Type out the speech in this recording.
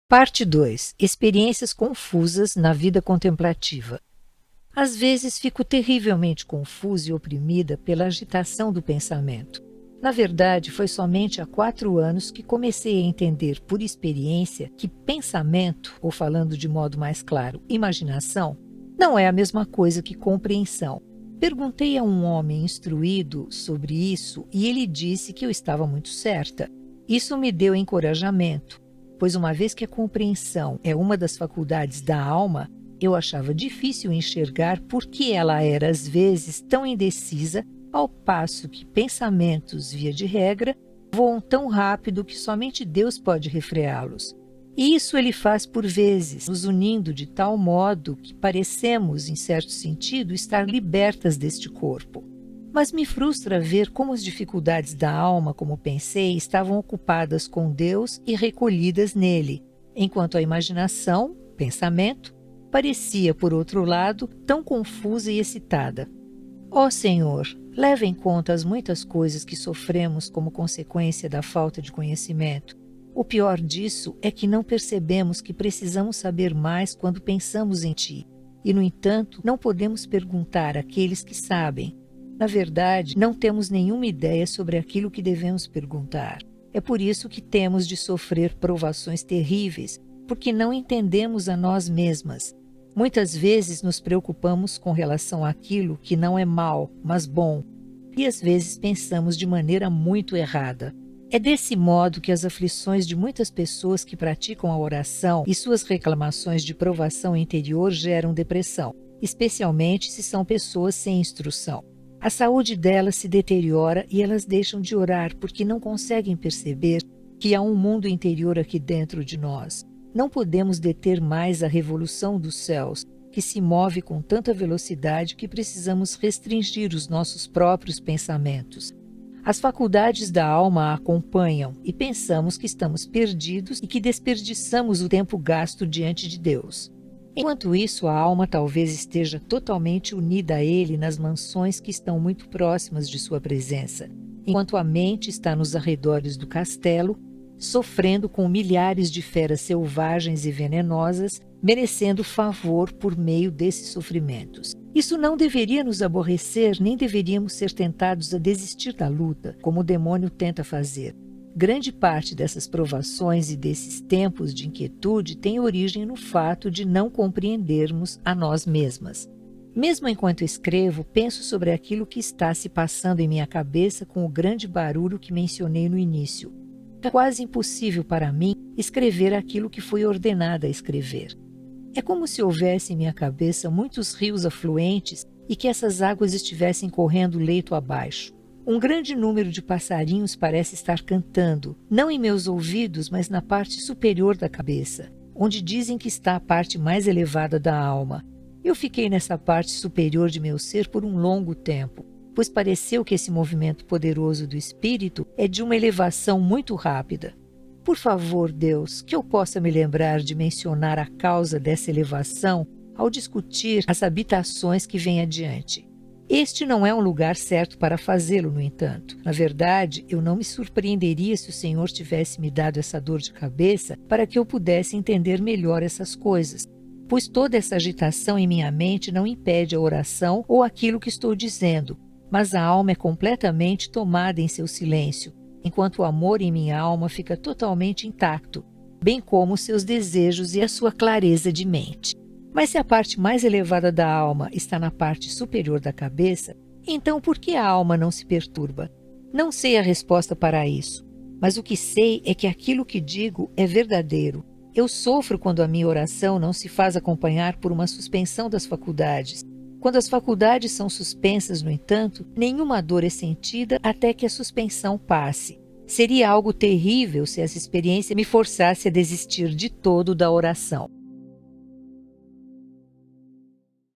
Parte 2. Experiências confusas na vida contemplativa. Às vezes fico terrivelmente confusa e oprimida pela agitação do pensamento. Na verdade, foi somente há 4 anos que comecei a entender por experiência que pensamento, ou falando de modo mais claro, imaginação, não é a mesma coisa que compreensão. Perguntei a um homem instruído sobre isso e ele disse que eu estava muito certa. Isso me deu encorajamento, pois uma vez que a compreensão é uma das faculdades da alma, eu achava difícil enxergar por que ela era às vezes tão indecisa, ao passo que pensamentos, via de regra, voam tão rápido que somente Deus pode refreá-los. E isso ele faz por vezes, nos unindo de tal modo que parecemos, em certo sentido, estar libertas deste corpo. Mas me frustra ver como as dificuldades da alma, como pensei, estavam ocupadas com Deus e recolhidas nele, enquanto a imaginação, pensamento, parecia, por outro lado, tão confusa e excitada. Ó Senhor, leva em conta as muitas coisas que sofremos como consequência da falta de conhecimento. O pior disso é que não percebemos que precisamos saber mais quando pensamos em Ti, e, no entanto, não podemos perguntar àqueles que sabem. Na verdade, não temos nenhuma ideia sobre aquilo que devemos perguntar. É por isso que temos de sofrer provações terríveis, porque não entendemos a nós mesmas. Muitas vezes nos preocupamos com relação àquilo que não é mal, mas bom, e às vezes pensamos de maneira muito errada. É desse modo que as aflições de muitas pessoas que praticam a oração e suas reclamações de provação interior geram depressão, especialmente se são pessoas sem instrução. A saúde delas se deteriora e elas deixam de orar porque não conseguem perceber que há um mundo interior aqui dentro de nós. Não podemos deter mais a revolução dos céus, que se move com tanta velocidade que precisamos restringir os nossos próprios pensamentos. As faculdades da alma a acompanham e pensamos que estamos perdidos e que desperdiçamos o tempo gasto diante de Deus. Enquanto isso, a alma talvez esteja totalmente unida a Ele nas mansões que estão muito próximas de sua presença, enquanto a mente está nos arredores do castelo, sofrendo com milhares de feras selvagens e venenosas, merecendo favor por meio desses sofrimentos. Isso não deveria nos aborrecer, nem deveríamos ser tentados a desistir da luta, como o demônio tenta fazer. Grande parte dessas provações e desses tempos de inquietude tem origem no fato de não compreendermos a nós mesmas. Mesmo enquanto escrevo, penso sobre aquilo que está se passando em minha cabeça com o grande barulho que mencionei no início. É quase impossível para mim escrever aquilo que fui ordenada a escrever. É como se houvesse em minha cabeça muitos rios afluentes e que essas águas estivessem correndo leito abaixo. Um grande número de passarinhos parece estar cantando, não em meus ouvidos, mas na parte superior da cabeça, onde dizem que está a parte mais elevada da alma. Eu fiquei nessa parte superior de meu ser por um longo tempo, pois pareceu que esse movimento poderoso do espírito é de uma elevação muito rápida. Por favor, Deus, que eu possa me lembrar de mencionar a causa dessa elevação ao discutir as habitações que vêm adiante. Este não é um lugar certo para fazê-lo, no entanto. Na verdade, eu não me surpreenderia se o Senhor tivesse me dado essa dor de cabeça para que eu pudesse entender melhor essas coisas, pois toda essa agitação em minha mente não impede a oração ou aquilo que estou dizendo, mas a alma é completamente tomada em seu silêncio, enquanto o amor em minha alma fica totalmente intacto, bem como os seus desejos e a sua clareza de mente. Mas se a parte mais elevada da alma está na parte superior da cabeça, então por que a alma não se perturba? Não sei a resposta para isso, mas o que sei é que aquilo que digo é verdadeiro. Eu sofro quando a minha oração não se faz acompanhar por uma suspensão das faculdades. Quando as faculdades são suspensas, no entanto, nenhuma dor é sentida até que a suspensão passe. Seria algo terrível se essa experiência me forçasse a desistir de todo da oração.